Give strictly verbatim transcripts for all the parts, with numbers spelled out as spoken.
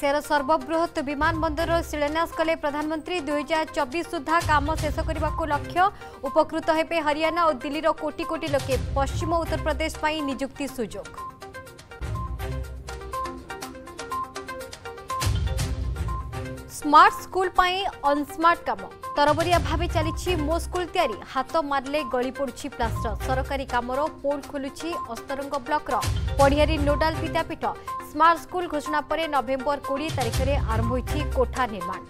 एशियार सर्वबृहत विमान बंदर शिलान्यास कले प्रधानमंत्री दुई हजार चौबीस सुधा काम शेष करने को लक्ष्य। उपकृत हेबे हरियाणा और दिल्लीर कोटी कोटी लोके। पश्चिम उत्तर प्रदेश पाई नियुक्ति सुजोग। स्मार्ट स्कूल पाई अनस्मार्ट काम तरबरिया भावे चली मो स्कूल तैयारी। हाथ मारले गली पड़ुछि प्लास्टर। सरकारी कामर पोल खोलुछि अस्तरंग ब्लॉकर पढ़ियारी नोडाल विद्यापीठ। स्मार्ट स्कूल घोषणा पर नवेम्बर बीस तारिख में आरंभ होइछि कोठा निर्माण।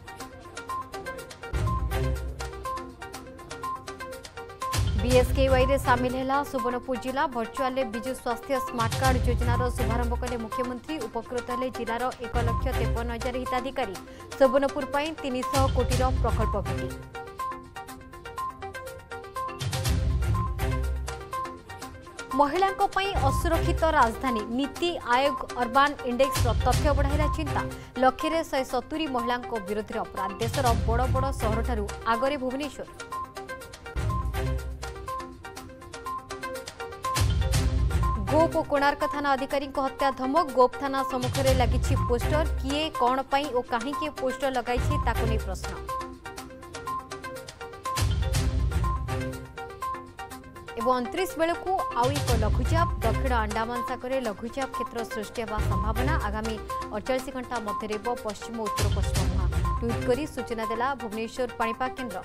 बीएसकेवाई रे सामिल है सुवर्णपुर जिला। भर्चुआल विजु स्वास्थ्य स्मार्ट कार्ड योजनार शुभारंभ कले मुख्यमंत्री। उपकृत हेले जिलार एक लक्ष तेपन हजार हिताधिकारी। सुवर्णपुर तीन सौ कोटी प्रकल्प भेटी। महिलांको पई असुरक्षित राजधानी नीति आयोग अर्बान इंडेक्स तथ्य बढ़ाइला चिंता। लक्षे शहे सतुरी महिला विरोध अपराध। देशर बड़ बड़ सहर ठारू आगरे भुवनेश्वर। गोप और कोणार्क थाना अधिकारी हत्या धमक। गोप थाना सम्मुखें लगी पोस्टर। किए कौन पाई और कहीं पोस्टर लगाई ताको नहीं प्रश्न। एवं उनतीस बेलू आउ एक लघुचाप। दक्षिण अंडमान सागर लघुचाप क्षेत्र सृष्टि होगा संभावना। आगामी अड़चाश घंटा मध्य पश्चिम और उत्तर पश्चिम मुहां। ट्वीट कर सूचना देला भुवनेश्वर पाणीपाग केन्द्र।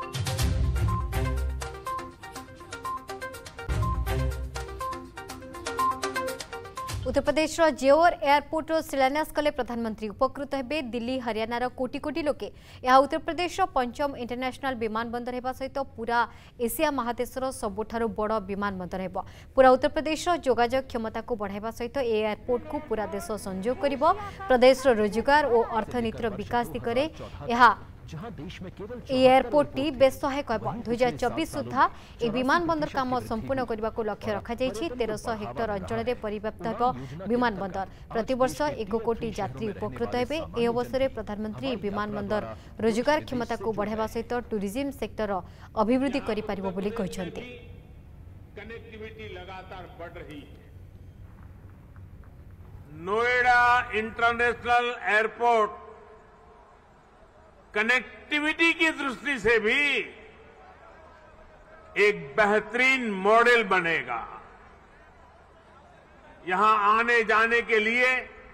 उत्तर प्रदेश जेओर एयरपोर्ट शिलान्यास कले प्रधानमंत्री। उपकृत हेबे दिल्ली हरियाणार कोटी कोटी लोके। यह उत्तर प्रदेश पंचम इंटरनेशनल विमान बंदर होगा सहित पूरा एशिया महादेशर सबुठारु बड़ विमान बंदर हेबो। पूरा उत्तर प्रदेश जोगाजोग क्षमता को बढ़ाइबा सहित ए एयरपोर्ट को पूरा देश संजोग करिबो। प्रदेश रोजगार और अर्थनीतिर विकास दिगरे यह एयरपोर्ट टी बेस सहायक होब। दुई हजार चौबीस सुधा ए विमान बंदर काम संपूर्ण करने को लक्ष्य रखा तेरश हेक्टर अंचल में परिव्याप्त होब विमान बंदर। प्रतिवर्ष एक कोटी यात्री उपकृत हेबे। ए अवसर में प्रधानमंत्री विमान बंदर रोजगार क्षमता को बढ़ावा सहित टूरिज्म सेक्टर अभिवृद्धि करि परिबो बोली कहिसंती। कनेक्टिविटी लगातार बढ़ रही है। नोएडा इंटरनेशनल एयरपोर्ट कनेक्टिविटी की दृष्टि से भी एक बेहतरीन मॉडल बनेगा। यहां आने जाने के लिए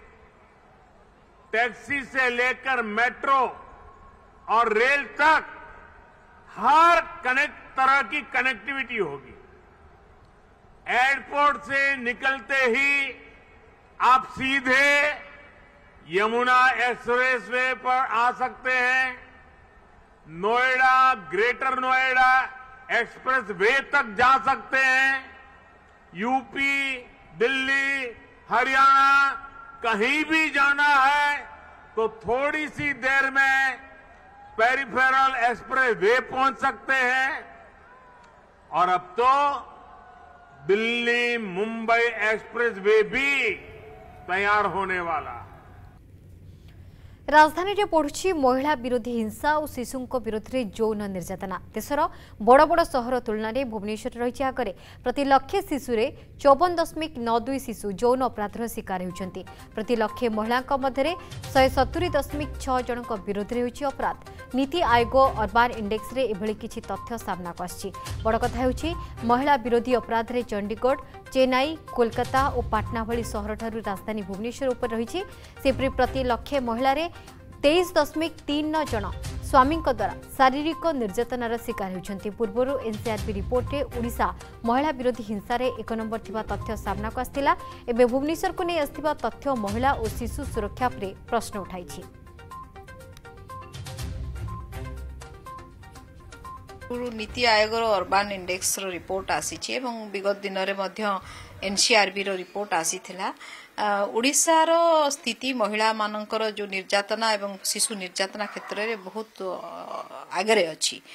टैक्सी से लेकर मेट्रो और रेल तक हर कनेक्ट तरह की कनेक्टिविटी होगी। एयरपोर्ट से निकलते ही आप सीधे यमुना एक्सप्रेस वे पर आ सकते हैं। Noida greater Noida express way तक जा सकते हैं। यूपी दिल्ली हरियाणा कहीं भी जाना है तो थोड़ी सी देर में पेरिफेरल एक्सप्रेस वे पहुंच सकते हैं। और अब तो दिल्ली मुंबई एक्सप्रेस वे भी तैयार होने वाला। राजधानी में बढ़ुछि महिला विरोधी हिंसा और शिशु विरोध में यौन निर्यातना। देशर बड़ बड़ सहर तुलन में भुवनेश्वर रही आगे प्रति लक्षे शिशु चौवन दशमिक नौ दुई शिशु यौन अपराधर शिकार होती। प्रति लक्षे महिला मध्य शहे सतुरी दशमिक छह जन विरोध में होछि अपराध। नीति आयोग अर्बान इंडेक्स रे एभली किछि तथ्य सामना आछि। बड़ कथा होछि महिला विरोधी अपराध रे चंडीगढ़ चेन्नई कोलकाता और पाटना भली सहर ठारू राजधानी भुवनेश्वर उपर रही। सेपरि प्रति लक्षे महिला तेईस दशमिक तीन नौ जन स्वामी द्वारा शारीरिक निर्यातनार शिकार होती। पूर्व एनसीआरबी रिपोर्ट में ओडिशा महिला विरोधी हिंसा रे एक नंबर थिबा तथ्य सामना को आसथिला। एबे भुवनेश्वर को नहीं आसथिबा तथ्य महिला और शिशु सुरक्षा पर प्रश्न उठाइछि। NITI Aayog urban index row report आसी एवं विगत दिन में एनसीआरबी रो रिपोर्ट आसी थिला। ओडिशा रो स्थिति महिला मानकर जो निर्यातना एवं शिशु निर्यातना क्षेत्र में बहुत आगरे अच्छी।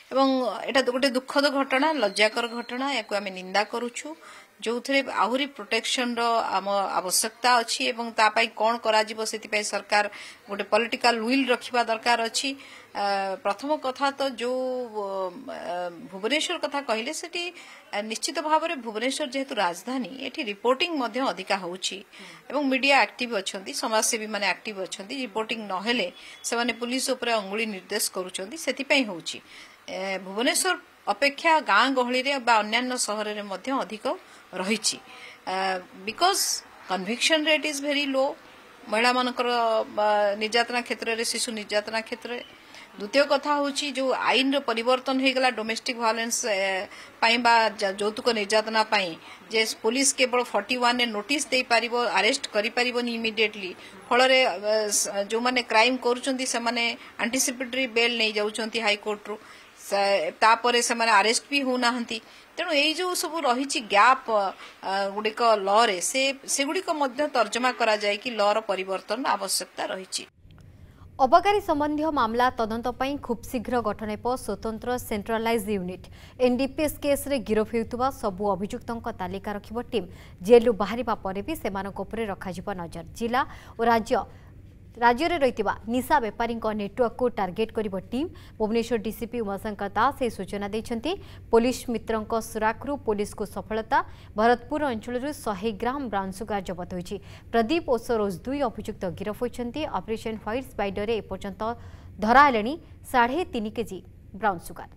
एवं एटा गोटे दुखद घटना लज्जाकर घटना या आम निंदा करुछु जो थे आहरी प्रोटेक्शन रो आम आवश्यकता अच्छी एवं तापाई कौन करा जीवो सेति सरकार गोटे पॉलिटिकल विल रखिबा दरकार अच्छी प्रथम कथा तो जो भुवनेश्वर कथा कहले सेठी निश्चित भाव में भुवनेश्वर जेहेतु राजधानी एठी रिपोर्टिंग मध्य अधिका होउची एवं मीडिया एक्टिव अछंती समाजसेवी माने एक्टिव अछंती रिपोर्टिंग नहेले से माने पुलिस ऊपर अंगुली निर्देश करूछंती सेति पई होउची भुवनेश्वर अपेक्षा गाँ गहली रे बा अन्यान्य सहर रे मध्य अधिक रही because conviction rate is very low महिला मानकर निर्यातना क्षेत्र में शिशु निर्यातना क्षेत्र द्वितीय कथा होची जो आईन रो परिवर्तन हो गला डोमेस्टिक वायलेंस पाई बा जौतुक निर्यातना पाई जे पुलिस केवल फोर्टी वन ने नोटिस दे पारिबो अरेस्ट करि पारिबोनी इमिडिएटली फल रे जो माने क्राइम करूचंती से माने एंटीसिपेटरी बेल नै जाउचंती हाई कोर्ट रो तापरे से माने अरेस्ट भी होनाहंती तेणु यही जो सब रही गैप गुड़िक लॉ रे से सेगुड़िक मध्य तर्जमा करा जाए कि लॉ रो परिवर्तन आवश्यकता रही अबकारी संबंधी मामला तदंत पई खूब शीघ्र गठन हेब स्वतंत्र सेंट्रलाइज यूनिट एनडीपीएस केस रे गिरफ हेउतबा सबु अभियुक्तक तालिका रखिब टीम जेलु बाहरिबा परे भी सेमानक उपरे रखाजिब नजर जिला और राज्य राज्य में रही निशा बेपारी नेटवर्क को टार्गेट कर टीम भुवनेश्वर डीसीपी उमाशंकर दास यह सूचना देते पुलिस मित्रों सुराखु पुलिस को सफलता भरतपुर अंचल सौ ग्राम ब्राउन सुगार जबत होती प्रदीप और सरोज दुई अभियुक्त गिरफ होती ऑपरेशन व्हाइट स्पाइडर एपर्यंत धराले साढ़े तीन केजी ब्राउन सुगार।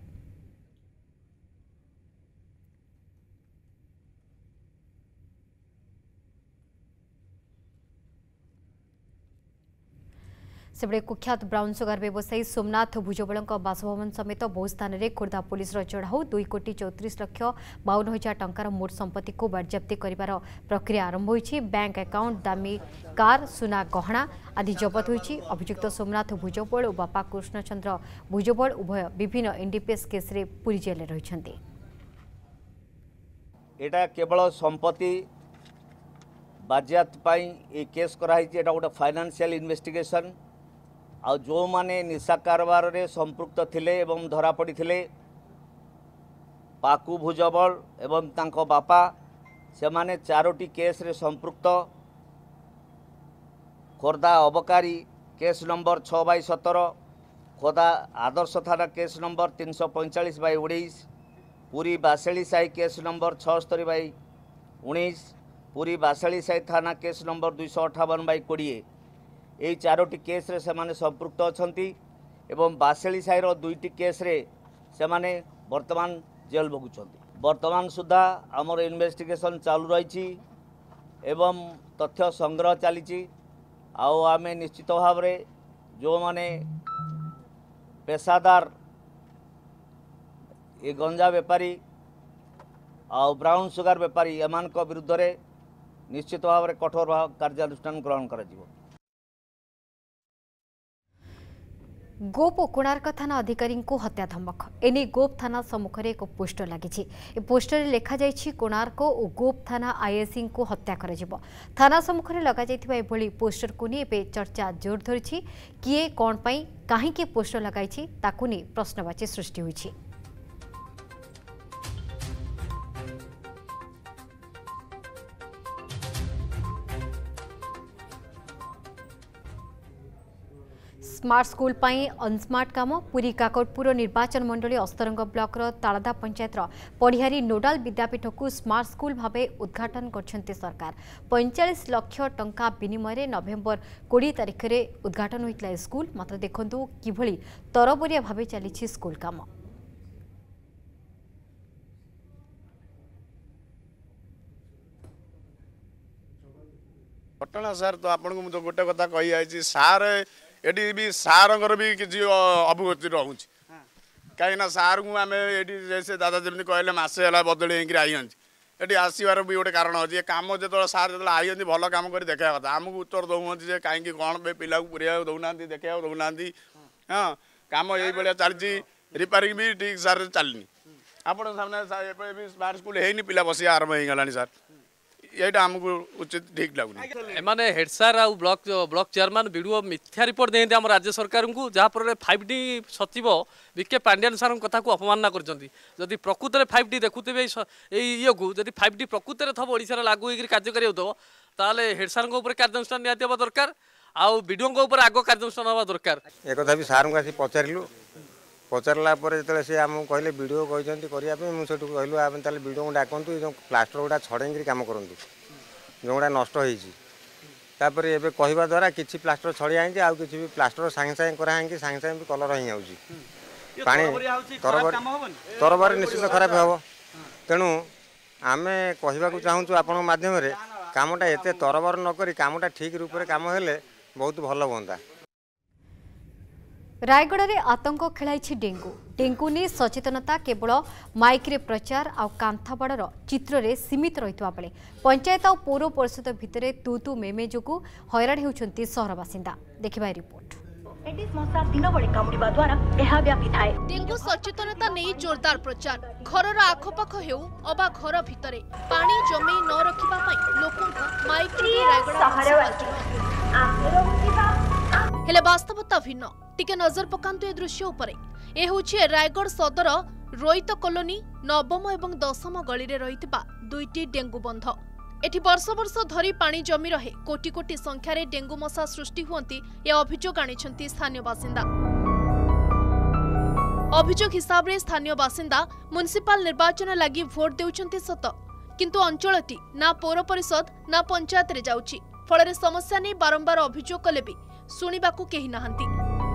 सेबड़े कुख्यात ब्राउन सुगार व्यवसायी सोमनाथ भुजबल बासभवन समेत बहु स्थान में खोर्धा पुलिस चढ़ाऊ दुई कोटी चौतीस लक्ष बावन हजार टंकार मोट संपत्ति को बाज्याप्ति कर प्रक्रिया आरंभ होती बैंक अकाउंट दामी कार सुना गहना आदि जबत होती अभियुक्त सोमनाथ भुजबल और बापा कृष्णचंद्र भुजबल उभय विभिन्न एनडीपीएस केस रे पुरी जेल रही एटा केवल संपत्ति बाज्याप्त ये केस कराई गोटे फाइनेंशियल इन्वेस्टिगेशन आ जो माने निशा कारबार रे संपृक्त थिले एवं धरा पड़ी थिले पाकू भुजबल एवं तांको बापा से माने चारोटी केस रे संपृक्त खोर्धा अबकारी केस नंबर छः बै सतर खोर्धा आदर्श थाना केस नंबर तीन सौ पैंचाश बै उन्नीस पुरी बासेली साई केस नंबर छस्तरी बै उन्नीस पुरी बासेली साई थाना केस नंबर दुई सौ अठावन बै कोड़े यही चारोटी केस रे से माने संपृक्त अछंती एवं बासेली साईर दुईटी केस रे से माने वर्तमान जेल भोगुछंती वर्तमान सुधा आमर इन्वेस्टिगेशन चालू रही एवं तथ्य संग्रह चली आम निश्चित भाव में जो माने पेशादार ये गंजा बेपारी आ ब्राउन सुगार बेपारी एमान विरुद्ध रे निश्चित भाव में कठोर कार्यानुष्ठान ग्रहण कर गोप और कोणार्क थाना अधिकारी को हत्या धमक एने गोप थाना सम्मुखें एक पोस्टर लगी पोस्टर लिखा जाइछि कोणार्क और गोप थाना आईएससी को हत्या कर थाना सम्मुखें लग जाइथिबा पोस्टर को नहीं एबे चर्चा जोर धरी किए कौन पाई काहे पोस्टर लगाई ताकू नहीं प्रश्नवाची सृष्टि होइछि। स्मार्ट स्कूल पाई अनस्मार्ट काम पुरी काकटपुर निर्वाचन मंडली अस्तरंग ब्लॉक तालदा पंचायत पढ़ियारी नोडाल विद्यापीठ को स्मार्ट स्कूल भाव उद्घाटन करछन्ते सरकार पैंतालीस लाख टंका विनिमय नवेम्बर बीस तारिख में उद्घाटन होता स्कूल मात्र देखंतु किभली तरबरिया भाव चली स्कूल काम। घटना सार तो आपको मुझे गोटे कथा कही आई सार एटी भी सार भी किसी अवगति रोचे कहीं सार को आम ये जैसे दादा जमी कहले मसे है बदली होकर आई ये आसबार भी गोटे कारण अच्छे कम जो सार जो आई भल कम कर देखा कथा आमको उत्तर दौरान कहीं कौन पिला पूरा दौना देखा दौना हाँ कम ये चलती रिपेयरिंग भी ठीक सार चलनी आप सामने स्मार्ट स्कूल है पिला बस आरंभ हो गला सार यहाँ आमको उचित ठीक लगुनि एमाने हेड सार आ ब्लॉक ब्लॉक चेयरमैन वीडियो मिथ्या रिपोर्ट देते आम राज्य सरकार को जहाँफल फाइव डी सचिव विके पांड्यान सार कथा को अपमानना करदी प्रकृत में फाइव डी देखुवे ये को जब फाइव डी प्रकृत में थब ओडिशा लागू होकर कार्यकारी होता हेड सार कार्यानुष्ठान निहाती हवा दरकार आउ वीडियो आग कार्यानुष्ठान हवा दरकार एक कथा भी सार को आसी पचारू पचारा जो सी आमको कहले वीडियो कहते करने मुझे कहलु आम वीडियो डाकु जो प्लास्टर गुड़ा छड़े कम करूँ जो गुड़ा नष्ट होपर एवं कहवा द्वारा किसी प्लास्टर छड़ी आई आउ कि भी प्लास्टर सागे सागे कराई सागे सागे भी कलर हो जाऊँगी तरबर निश्चित खराब हम तेणु आम कहवाक चाहूँ आपण मध्यम कामटा एत तरबर नक कामटा ठीक रूप से कम हेले बहुत भल हाँ। रायगढ़ में आतंक खेलाई डेंगू डेंगू ने सचेतनता केवल माइक रे प्रचार आ कांथाबाड़र चित्र रे सीमित रही बेले पंचायत और पौर परिषद भितर तू तू मेमे जो हैरान होती सहर बासिंदा देखा रिपोर्ट। डेंगू सचेतनता नहीं जोरदार प्रचार घर आखपाख हो अबा घर भितर पानी जमे न रखा लोक माइक हेले वास्तवता भिन्न टिके नजर पकांतु ए दृश्य उपरे ए होछि रायगढ़ सदर रोहित कॉलोनी नवम एवं दशम गली रे रहितबा दुईटी डेंगू बंध एठी वर्ष वर्ष धरी पानी जमी रहे कोटी कोटी संख्यार डेंगू मशा सृष्टि हुंती ए अभियोग आनिछंती स्थानीय बासिंदा। अभियोग हिसाब रे स्थानीय बासिंदा म्युनिसिपल निर्वाचन लागि भोट देउछंती सत किंतु अंचलटी ना पौर परिषद ना पंचायत रे जाउची फଳରେ समस्या नै बारंबार अभियोग कले भी सुनिबाकू केही नाहंती।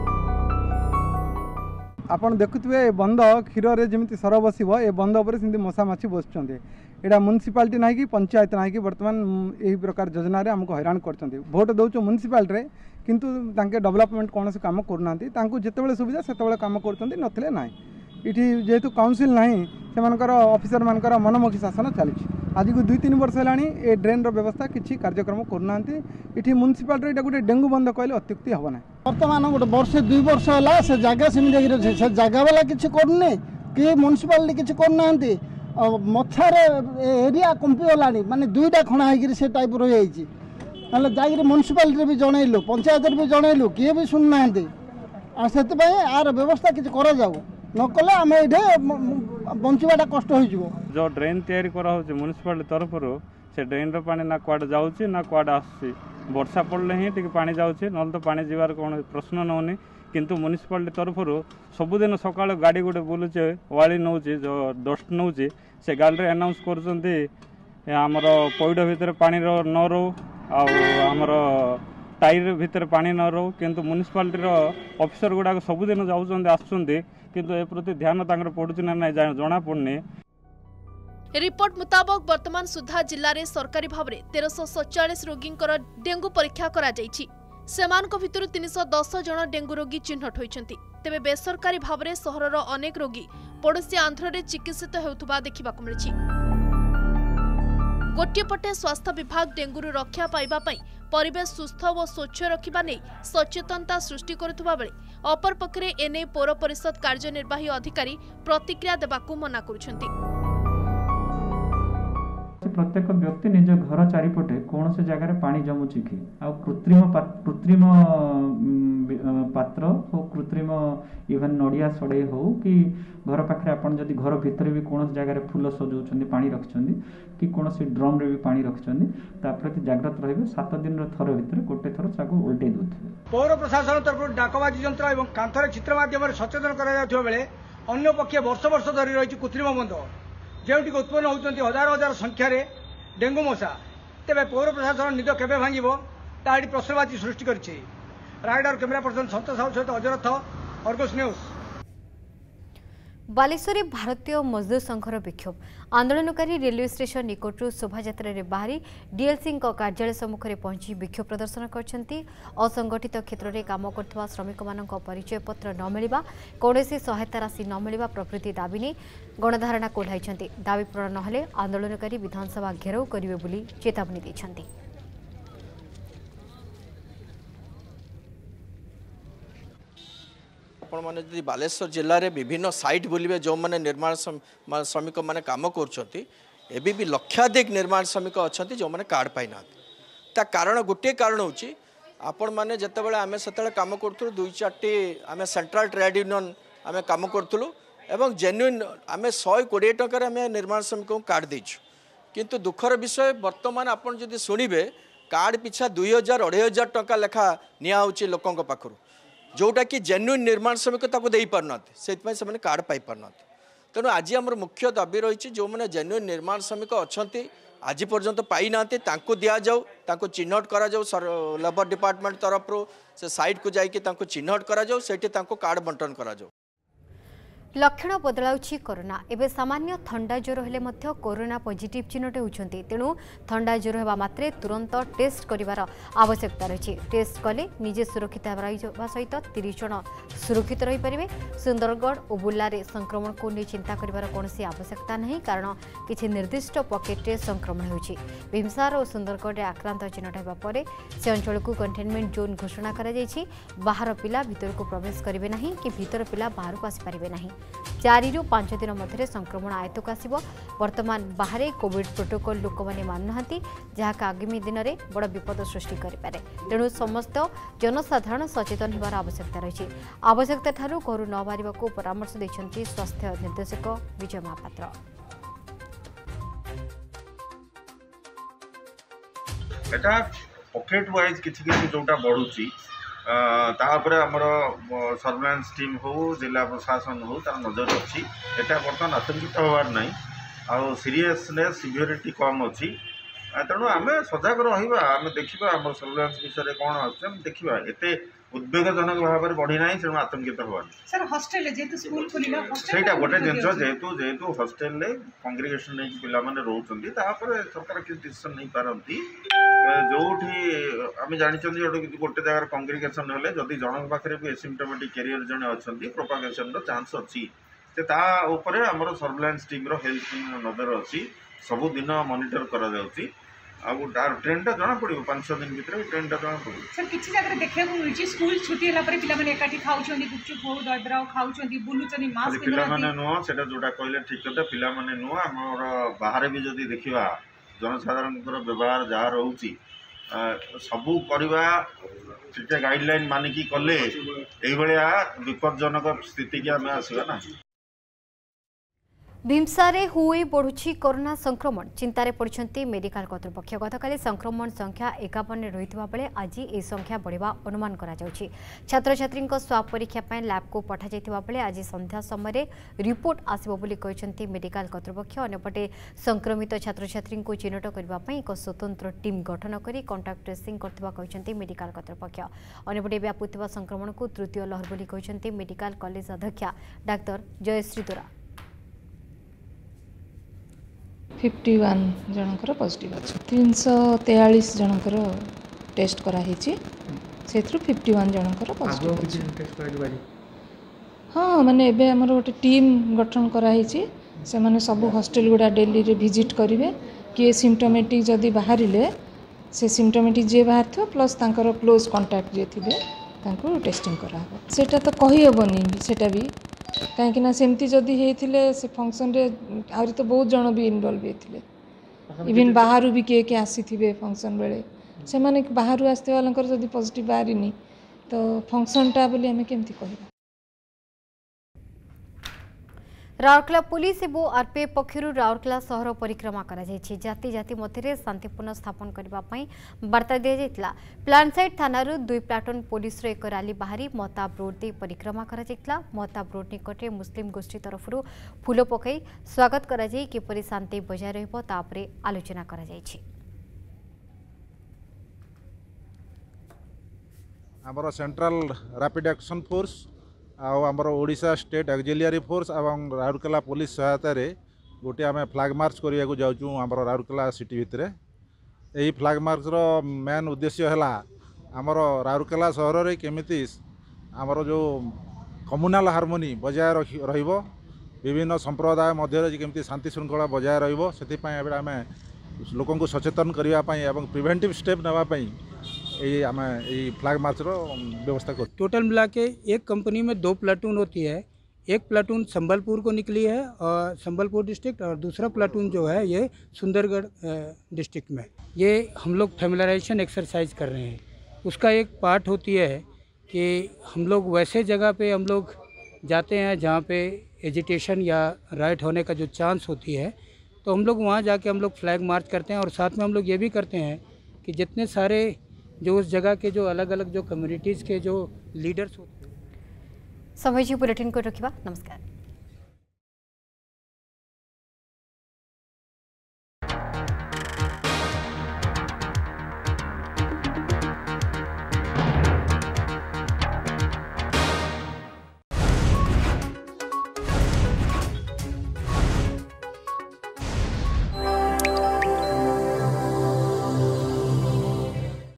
आपण देखुवे बंद क्षीर रे जेमिति सर बसिबो ए बंद उपरे सिंधी मशा माछी बसुचंदे एटा म्युनिसिपालिटी नाही कि पंचायत नाही कि वर्तमान एही प्रकार योजना रे हमको हैरान करचंदे भोट दउचो म्युनिसिपालिटी रे किंतु तांके डेवलपमेंट कोनोसी काम करनांती तांको जेतेबेले सुविधा सेतेबेले काम करचंदे नथिले नाही इठी जेहेतु काउंसिल नाही सेमानकर ऑफिसर मानकर मनमुखी शासन चली आज को दुई तीन वर्ष है ए ड्रेन व्यवस्था किसी कार्यक्रम करना ये म्युनिसिपालिटी गोटे डेंगू बंद कहले अत्युक्ति हम ना बर्तमान गोटे वर्ष दुई वर्ष है से जगह सेमती से जगह वाला किसी करनी कि म्युनिसिपालिटी किसी करना मछार एरिया कंपीगला माने दुईटा खणा से टाइप रही ना जा म्युनिसिपालिटी भी जनइलु पंचायत भी जनइलु किए भी शुणुना से यार व्यवस्था किसी कर नकले आम ये बंचवाटा कष्ट हो जो ड्रेन तैयारी म्युनिसिपालिटी तरफ से ड्रेन पानी ना कुआडे जाऊँगी ना कुआडे आसूँ वर्षा पड़े ही टी पानी जाऊँगी ना तो पानी जीवार कौन प्रश्न नौनी किंतु म्युनिसिपालिटी तरफ सबुदिन सकाल गाड़ी गोटे बुलूचे वाली नौचे जो डस्ट नौचे से गाड़ी अनाउंस कर आमर पैड भितर पानी न रो आमर टायर भितर पानी न रो किंतु म्युनिसिपालिटी ऑफिसर गुड़ाक सबुदिन जाऊँ आसुँच किंतु ए प्रति ध्यान तांकर पड़ुछि ना ना जना पड़ने। रिपोर्ट मुताबक वर्तमान सुधा जिले में सरकारी भाव में तेरह सौ सैंतालीस रोगी डेंगू परीक्षा करा जाइछि सेमानक भितरु तीन सौ दस जन डेंगू रोगी चिन्हट होइछन्ति तेबे बेसरकारी भाव में सहरर अनेक रोगी पड़ोसी आंध्र रे चिकित्सित हेउथुबा देखिबाकु मिलिछि। गोटे पटे स्वास्थ्य विभाग डेंगू रक्षा पाइबा पई परिवेश सुस्थ और स्वच्छ रखा नहीं सचेतनता सृष्टि करुवा बेले अपर पक्षरे एने पौर परिषद कार्यनिर्वाही अधिकारी प्रतिक्रिया देबाकू मना करुछन्ति। प्रत्येक व्यक्ति निज घर चारिपटे कौन से जगह पानी जमुची कि आ कृत्रिम कृत्रिम पात्र हो कृत्रिम इवन नड़िया सड़े हो कि घर पाखे आपन जदि घर भितर भी कौन जगह फूल सजाउछन्ति पानी रखिछन्ति कि कौन से ड्रम रे भी पानी रखिछन्ति ता प्रति जागृत रहिबे सात दिन र थर भितर गोटे थर चाकू उल्टे दोथे। पौर प्रशासन तरफ डाकबाजी यंत्र एवं कांथर चित्र माध्यम सचेतन करा जाउथबा बेले अन्य पक्ष वर्ष वर्ष धरी रही कृत्रिम बंध जेउटी उत्पन्न होउछन्ति हजार हजार संख्या रे डेंगू मशा तेरे पौर प्रशासन निद केबे भांगिबो ताडी प्रश्नवाची सृष्टि करछि। रायगढ़ कैमरा पर्सन संतोष साहू सहित अजरथ अर्गस न्यूज। बालेश्वर भारतीय मजदूर संघर विक्षोभ आंदोलनकारी रेलवे स्टेशन निकटू शोभायात्रा रे बाहरी डीएलसी कार्यालय सम्मुखें पहुंची विक्षोभ प्रदर्शन करछन्ती। असंगठित क्षेत्र में काम करथिबा श्रमिक मानक परिचय पत्र न मिलिबा कौनसी सहायता राशि न मिलिबा प्रभृति दाबी नहीं गणधारणा कोल्हाइछन्ती। दाबी पूरण नहेले आंदोलनकारी विधानसभा घेराव करिवे बोली चेतावनी दैछन्ती। आपण मैंने जी बालेश्वर जिले में विभिन्न साइट बुलिबे जो मैंने निर्माण श्रमिक मैंने काम कर एबी भी लक्षाधिक निर्माण श्रमिक अच्छा जो मैंने कार्ड पाई ना ता कारण गोटे कारण हूँ आपण मैंने जिते आम से कम करूँ दुई चार्टी आम सेंट्रल ट्रेड यूनियन आम कम करूँ एवं जेन्युइन आम शहे कोड़े टकर आम निर्माण श्रमिक कार्ड देचु किंतु दुखर विषय बर्तमान आपड़ जदि शुणे कार्ड पिछा दुई हजार अढ़ाई हजार टंका लेखा निआउची लोकों पाखु जोटा कि जेन्युइन निर्माण श्रमिक दे पारना से कार्ड पाई पारना तेणु आज आम मुख्य दाबी रही जो मैंने जेन्युइन निर्माण श्रमिक अच्छा आज पर्यंत पाई ना दि जाऊ चिन्हट करा लेबर डिपार्टमेंट तरफ से साइट को जाकि चिन्हट करा कार्ड बंटन करा जाऊ। लक्षण बदलाउछि कोरोना एबे सामान्य ठंडा ज्वर हेले मध्य कोरोना पॉजिटिव चिन्हट होउछन्ति तेणु ठंडा ज्वर हेबा मात्रे तुरंत टेस्ट करिवार आवश्यकता रही टेस्ट कले निजे सुरक्षित हेबा सहित तीस जन सुरक्षित रही परिबे। सुंदरगढ़ और बुर्लारे संक्रमण को नहीं चिंता करिवार कोनोसी आवश्यकता नहीं कारण किछि निर्दिष्ट पॉकेट रे संक्रमण होउछि। भीमसार और सुंदरगढ़ रे आक्रांत चिन्हट हेबा परे से अंचल को कंटेनमेंट जोन घोषणा करा जायछि। बाहर पिला भीतर को प्रवेश करिवे नहीं कि भीतर पिला बाहर को आसी परिबे नहीं। चारि रु पांच दिन मध्य संक्रमण आयतक आसिब। वर्तमान बाहर कोविड प्रोटोकॉल लोक मैंने मानुना जहाँ आगामी दिन में बड़ विपद सृष्टि करें तेणु समस्त जनसाधारण सचेतन होवार आवश्यकता रही आवश्यकता ठारू घर न बाहर को परामर्श देते स्वास्थ्य निर्देशक विजय महापात्र। एटा पॉकेट वाइज किछि किछि जोटा बढ़ुची तापर आमर सर्वेलांस टीम हो जिला प्रशासन हो तार नजर अच्छी एटा बर्तमान आतंकित होवार नहीं आ सीरियसनेस सिवियरिटी कम अच्छी तेणु आम सजग रहा आम देखा आम सर्वेलांस विषय कौन आम देखा एते उद्वेगजनक भाव में बढ़ी ना तेणु आतंकित होटा गोटे जिन जेहेतु जेहेतु हस्टेल कंग्रिगेशन नहीं पिला रोचे सरकार किसी डिसीजन नहीं पारती जो आम जानी गोटे जगार कंग्रिगेशन हेल्ले जदि जनक पाखे भी एसिम्टोमेटिक कैरियर जड़े अच्छा प्रोपागेशन चांस अच्छी से आमर सर्वेलांस टीम हेल्थ टीम नजर अच्छी सबुदिन मॉनिटर करा जाउची आउ ट्रेन टा जना पड़ो पांच छह दिन भीतर ट्रेन टा जना पड़ो सर किछि जगह देखा मिली स्कूल छुट्टी होला परे पिला माने एकाठी खाउछोंदी गुपचुप हो ददराव खाउछोंदी बुलुचोंदी मास्क पिला माने नुआ सेटा जोटा कहले ठीक कथा पिला माने नुआ हमर बाहर भी जदी देखिबा जनसाधारण व्यवहार जहाँ रोची सबू करवा ठीक गाइडलाइन मानिकी कले विपदजनक स्थिति की आम आसवा ना। भीमसारे हुई बढ़ुछि कोरोना संक्रमण चिंतार पड़ते मेडिकल कर्तृपक्ष गतकाली संक्रमण संख्या एकावन रही बेले आज ए संख्या बढ़िया अनुमान करा जाउछि। छात्र छात्री स्वाब परीक्षा लैब को पठा जाइतिबा बेले आज संध्या समय रिपोर्ट आसिबो बोली कहिसंती मेडिकल कर्तृपक्ष। अन्यपटे संक्रमित छात्र छात्री को चिन्हट करने एक स्वतंत्र टीम गठन कर कंटाक्ट ट्रेसिंग करथिबा कहिसंती मेडिकल कर्तृपक्ष। अन्यपटे व्यापुथिबा संक्रमण को तृतीय लहर बोली कहिसंती मेडिकल कॉलेज अध्यक्षा डाक्टर जयश्री तोरा। इक्यावन जनकर पॉजिटिव अच्छे तीन सौ तेयालीस जनकर टेस्ट कराई से इक्यावन जनकर पॉजिटिव हाँ माने एबे हमर गोटे टीम गठन कराई से माने सब हॉस्टल गुडा डेली रे विजिट करिवे कि सिम्टोमेटिक जदि बाहरिले से सिम्टोमेटिक जे बाहर थो प्लस तांकर क्लोज कांटेक्ट जे थिबे तांको टेस्टिंग करा हो सेटा तो कहि हेबनी सेटा भी कहीं सेमती जदि होते से फंक्शन रे आहरी तो बहुत जन भी इनवॉल्व होते इवन बाहर भी किए किए आसी थे फंक्शन बेले से माने बाहर आसते वाला जदि पॉजिटिव बाहरी तो फंक्शन टा बोली आम केमती कहबा। राउरकेला पुलिस और आरपीएफ पक्षर राउरकेला सहर परिक्रमा करा जायछि। जाति जाति मध्य शांतिपूर्ण स्थापन करने वार्ता दि जाइतिला। प्लांटसाइड थानारू दुई प्लाटून पुलिस एक रैली बाहरी महताब रोड दे परिक्रमा करा जाइतिला। महताब रोड निकटे मुस्लिम गोष्ठी तरफ फूल पकई स्वागत करा जाई किपरि शांति बजाय रहिबो तापरे आलोचना करा जायछि। हमर सेंट्रल रैपिड एक्शन फोर्स आमर ओडिशा स्टेट ऑक्सिलियरी फोर्स एवं राउरकेला पुलिस सहायता रे गोटे आम फ्लैग मार्च करने को जाऊँ आमर राउरकेला सिटी भितर यही फ्लैग मार्च रो मेन उद्देश्य है आमर राउरकेला सहर रे केमिति आमर जो कम्युनाल हार्मोनी बजाय रहिबो विभिन्न संप्रदाय मध्य केमिति शांति श्रृंखला बजाय रहिबो सेतिपय आम लोकंको सचेतन करने एवं प्रिवेंटिव स्टेप नापी ये आम ये फ्लैग मार्च रो व्यवस्था कर। टोटल मिला के एक कंपनी में दो प्लाटून होती है, एक प्लाटून संबलपुर को निकली है और संबलपुर डिस्ट्रिक्ट, और दूसरा प्लाटून जो है ये सुंदरगढ़ डिस्ट्रिक्ट में। ये हम लोग फैमिलराइजेशन एक्सरसाइज कर रहे हैं। उसका एक पार्ट होती है कि हम लोग वैसे जगह पे हम लोग जाते हैं जहाँ पे एजिटेशन या राइट होने का जो चांस होती है, तो हम लोग वहाँ जाके हम लोग फ्लैग मार्च करते हैं। और साथ में हम लोग ये भी करते हैं कि जितने सारे जो उस जगह के जो अलग अलग जो कम्युनिटीज़ के जो लीडर्स होते हैं। समय बुलेटिन को रखिबा। नमस्कार।